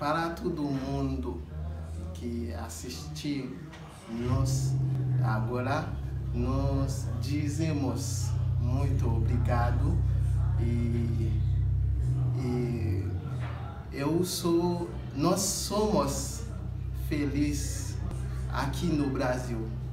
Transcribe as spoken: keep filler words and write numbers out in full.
para todo mundo que assistiu, nós agora nós dizemos muito obrigado e, e eu sou, nós somos felizes aqui no Brasil.